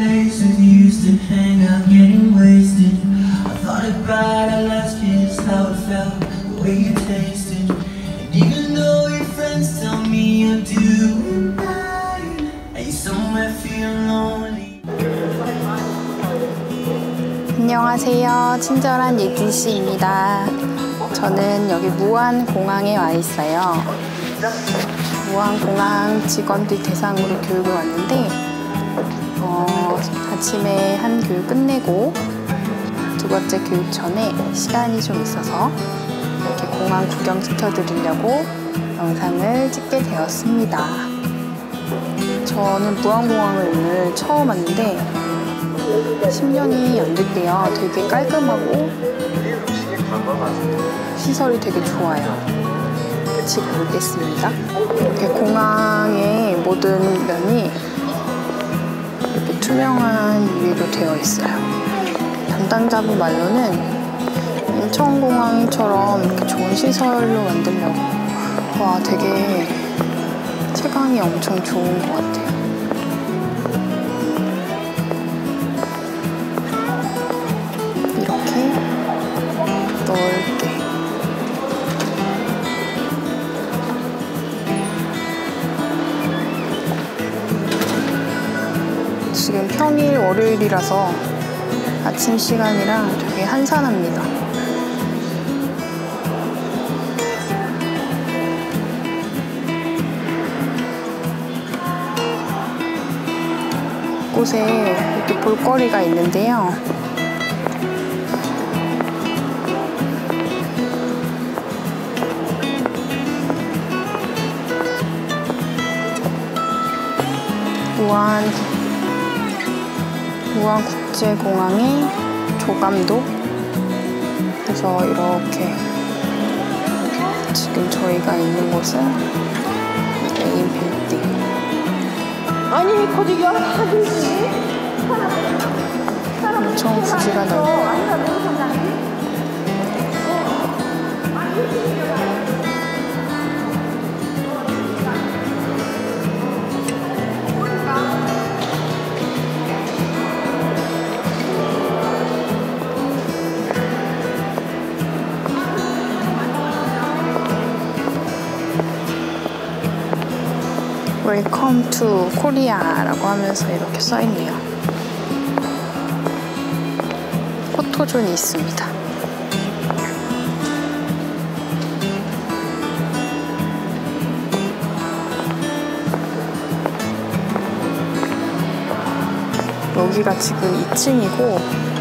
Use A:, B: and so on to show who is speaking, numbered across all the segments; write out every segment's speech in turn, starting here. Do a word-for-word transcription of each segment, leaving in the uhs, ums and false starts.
A: places you used to hang out getting wasted. I thought about our last kiss, how it felt, the way you tasted. And even though your friends tell me you're doing fine, are you somewhere feeling lonely?
B: 안녕하세요. 친절한 예진씨입니다. 저는 여기 무안공항에 와 있어요. 무안공항 직원들 대상으로 교육을 왔는데 어, 아침에 한 교육 끝내고 두 번째 교육 전에 시간이 좀 있어서 이렇게 공항 구경 시켜드리려고 영상을 찍게 되었습니다. 저는 무안공항을 오늘 처음 왔는데 십 년이 안 됐대요. 되게 깔끔하고 시설이 되게 좋아요. 같이 보겠습니다. 이렇게 공항의 모든 면이 이렇게 투명한 유리로 되어 있어요. 담당자분 말로는 인천공항처럼 이렇게 좋은 시설로 만들려고 와 되게 채광이 엄청 좋은 것 같아요. 이렇게 넓게 지금 평일 월요일이라서 아침 시간이라 되게 한산합니다. 곳에 이렇게 볼거리가 있는데요. 무안 무안국제공항의 조감도 그래서 이렇게 지금 저희가 있는 곳은 메인 빌딩.
C: 아니 거기가 하든지
B: 엄청 부지가 넓어요. 웰컴 투 코리아라고 하면서 이렇게 써있네요. 포토존이 있습니다. 여기가 지금 이 층이고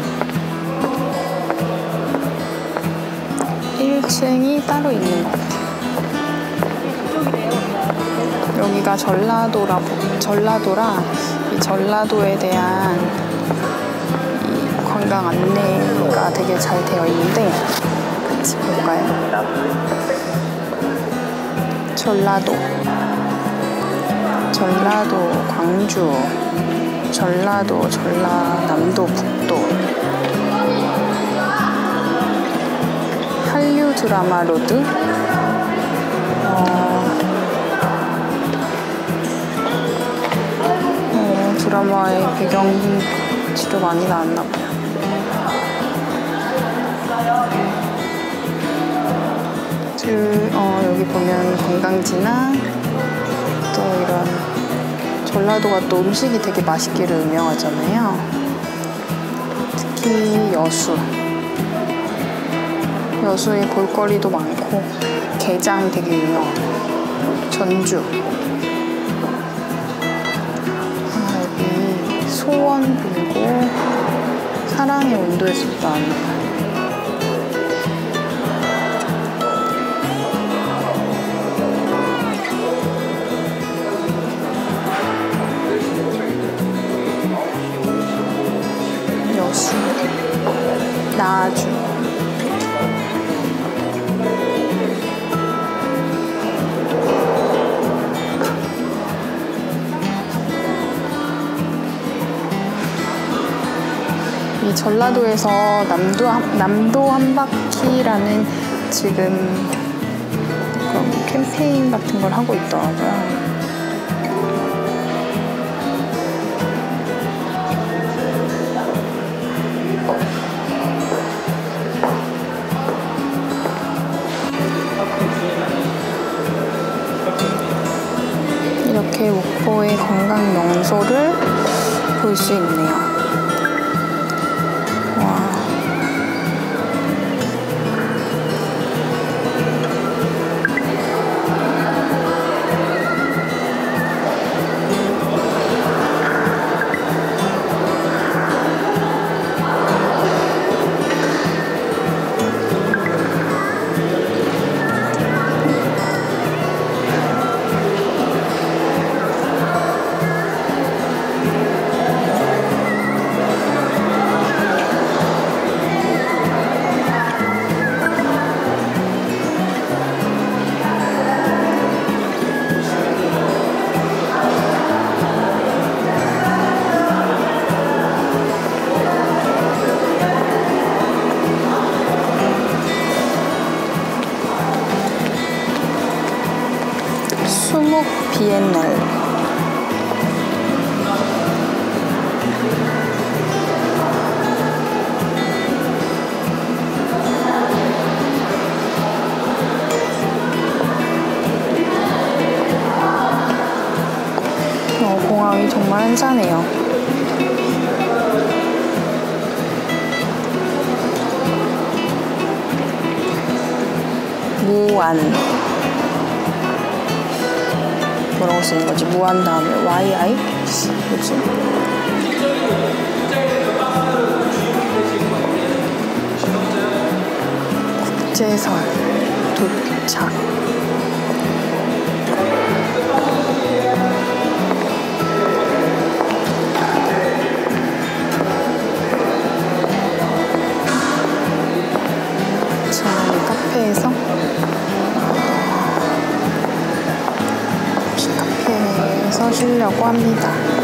B: 일 층이 따로 있는 것 같아요. 여기가 전라도라, 전라도라 이 전라도에 대한 이 관광 안내가 되게 잘 되어 있는데 같이 볼까요? 전라도, 전라도, 광주, 전라도, 전라남도, 북도 한류 드라마 로드 어, 드라마의 배경지도 많이 나왔나봐요. 어, 여기 보면 관광지나 또 이런 전라도가 또 음식이 되게 맛있기로 유명하잖아요. 특히 여수. 여수에 볼거리도 많고 게장 되게 유명하고 전주. 소원 빌고 사랑의 온도에서도 나왔나봐요. 여수, 나주. 이 전라도에서 남도, 남도 한 바퀴라는 지금 캠페인 같은 걸 하고 있더라고요. 이렇게 목포의 관광 명소를 볼 수 있네요. 와. 수묵 비엔날. 어, 공항이 정말 한산해요. 무안. 뭐라고 쓰는 거지? 무한 다음에 와이아이? 뭐지? 국제선 도착. 자, 이 카페에서 카페에서 쉬려고 합니다.